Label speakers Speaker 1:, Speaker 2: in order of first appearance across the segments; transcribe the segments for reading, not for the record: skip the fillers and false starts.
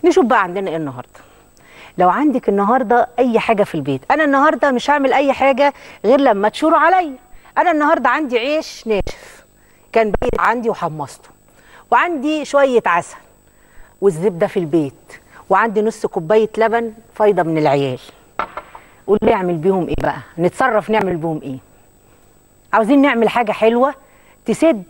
Speaker 1: نشوف بقى عندنا ايه النهارده. لو عندك النهارده اي حاجه في البيت، انا النهارده مش هعمل اي حاجه غير لما تشوروا عليا. انا النهارده عندي عيش ناشف كان بايت عندي وحمصته، وعندي شويه عسل والزبده في البيت، وعندي نص كوبايه لبن فايضه من العيال. قول لي اعمل بيهم ايه بقى؟ نتصرف نعمل بيهم ايه؟ عاوزين نعمل حاجه حلوه تسد.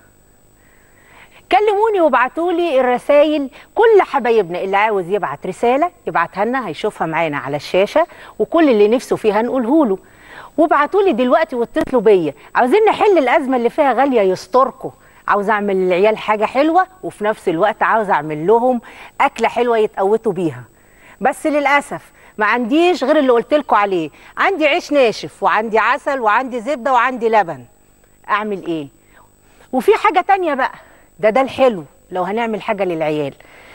Speaker 1: كلموني وابعتوا لي الرسائل، كل حبايبنا اللي عاوز يبعت رساله يبعتها لنا، هيشوفها معانا على الشاشه، وكل اللي نفسه فيها نقوله له. وابعتوا لي دلوقتي واتصلوا بيا، عاوزين نحل الازمه اللي فيها غاليه يستركم. عاوز اعمل للعيال حاجه حلوه، وفي نفس الوقت عاوز اعمل لهم اكله حلوه يتقوتوا بيها. بس للاسف ما عنديش غير اللي قلت لكم عليه، عندي عيش ناشف وعندي عسل وعندي زبده وعندي لبن. اعمل ايه؟ وفي حاجه تانية بقى، ده الحلو لو هنعمل حاجه للعيال.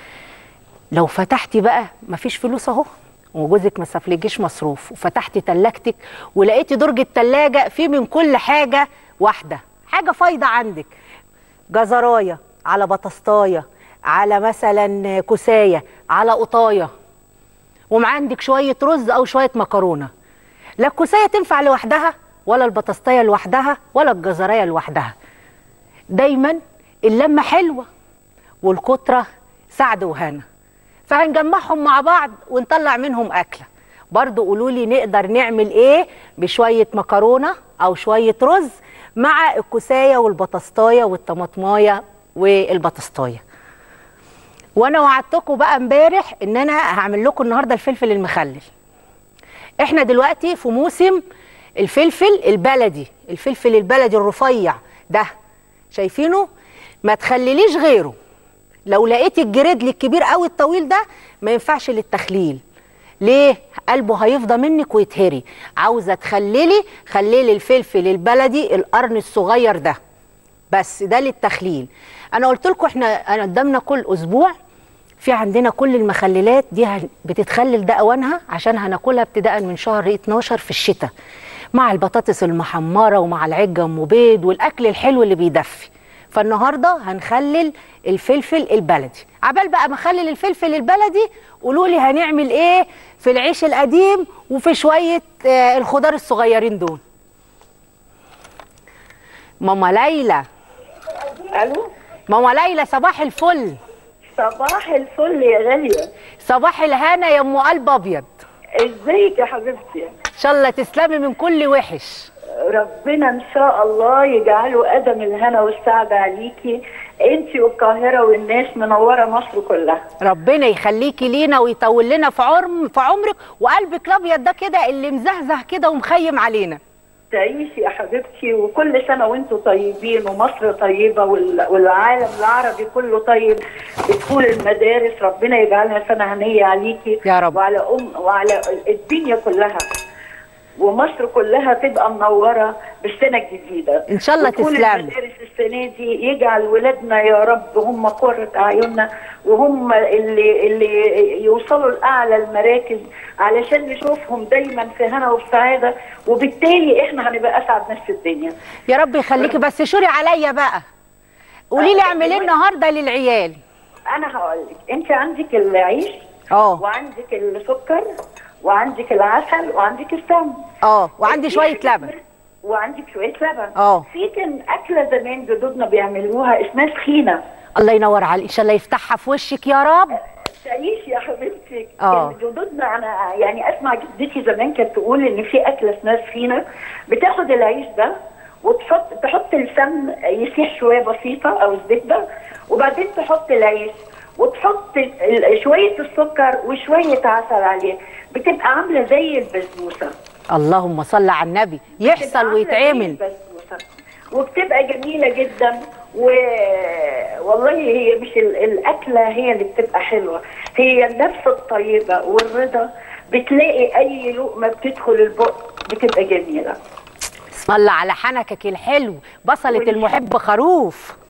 Speaker 1: لو فتحتي بقى مفيش فلوس اهو، وجوزك ما سافلجيش مصروف، وفتحتي تلاجتك ولقيتي درج التلاجه فيه من كل حاجه واحده، حاجه فايضه عندك، جزرايه على بطسطايه على مثلا كوسايه على قطايه، ومعندك شويه رز او شويه مكرونه. لا الكوسايه تنفع لوحدها، ولا البطسطايه لوحدها، ولا الجزرايه لوحدها. دايما اللمه حلوه والكتره سعد وهنا، فهنجمعهم مع بعض ونطلع منهم اكله. برضو قولوا لي نقدر نعمل ايه بشويه مكرونه او شويه رز مع الكوسايه والبطسطايه والطماطمايه والبطسطايه. وانا وعدتكم بقى امبارح ان انا هعمل لكم النهارده الفلفل المخلل. احنا دلوقتي في موسم الفلفل البلدي، الفلفل البلدي الرفيع ده، شايفينه؟ ما تخلليش غيره. لو لقيتي الجريدل الكبير قوي الطويل ده ما ينفعش للتخليل. ليه؟ قلبه هيفضى منك ويتهري. عاوزه تخللي، خللي الفلفل البلدي القرن الصغير ده، بس ده للتخليل. انا قلت لكم انا قدامنا كل اسبوع في عندنا كل المخللات دي بتتخلل، ده اوانها عشان هناكلها ابتداء من شهر 12 في الشتاء، مع البطاطس المحمره ومع العجه ام بيض والاكل الحلو اللي بيدفي. فالنهارده هنخلل الفلفل البلدي. عبال بقى ما اخلل الفلفل البلدي قولوا لي هنعمل ايه في العيش القديم وفي شويه الخضار الصغيرين دول. ماما ليلى.
Speaker 2: الو
Speaker 1: ماما ليلى، صباح الفل.
Speaker 2: صباح الفل يا غاليه.
Speaker 1: صباح الهنا يا ام قلب ابيض.
Speaker 2: ازيك يا حبيبتي؟
Speaker 1: ان شاء الله تسلمي من كل وحش.
Speaker 2: ربنا ان شاء الله يجعله قدم الهنا والسعد عليكي انتي والقاهره والناس، منوره مصر كلها.
Speaker 1: ربنا يخليكي لينا ويطول لنا في عمرك، وقلبك الابيض ده كده اللي مزهزه كده ومخيم علينا.
Speaker 2: تعيشي يا حبيبتي، وكل سنه وانتوا طيبين، ومصر طيبه والعالم العربي كله طيب. بتقول المدارس ربنا يجعلها سنه هنيه عليكي
Speaker 1: يا رب،
Speaker 2: وعلى الدنيا كلها، ومصر كلها تبقى منوره بالسنه الجديده
Speaker 1: ان شاء الله. تسلمي.
Speaker 2: المدارس السنه دي يجعل ولادنا يا رب هم قرة اعيننا، وهم اللي يوصلوا لاعلى المراكز، علشان نشوفهم دايما في هنا وفي سعاده، وبالتالي احنا هنبقى اسعد ناس في الدنيا.
Speaker 1: يا رب يخليكي. بس شوري عليا بقى، قولي لي اعمل ايه النهارده للعيال.
Speaker 2: انا هقول لك، انت عندك العيش وعندك السكر وعندك العسل وعندك السمن
Speaker 1: وعندي شويه لبن
Speaker 2: وعندك شويه لبن. في كان اكله زمان جدودنا بيعملوها اسمها سخينه.
Speaker 1: الله ينور عليك، ان شاء الله يفتحها في وشك يا رب.
Speaker 2: تعيشي يا حبيبتي. جدودنا انا يعني اسمع جدتي زمان كانت تقول ان في اكله اسمها سخينه، بتاخد العيش ده تحط السمن يسيح شويه بسيطه او الزبده، وبعدين تحط العيش وتحط شويه السكر وشويه عسل عليه، بتبقى عامله زي البسبوسه.
Speaker 1: اللهم صل على النبي، يحصل ويتعمل.
Speaker 2: وبتبقى جميله جدا. والله هي مش الاكله هي اللي بتبقى حلوه، هي النفس الطيبه والرضا، بتلاقي اي لقمه بتدخل البق بتبقى جميله.
Speaker 1: اسم الله على حنكك الحلو، بصلة المحب خروف.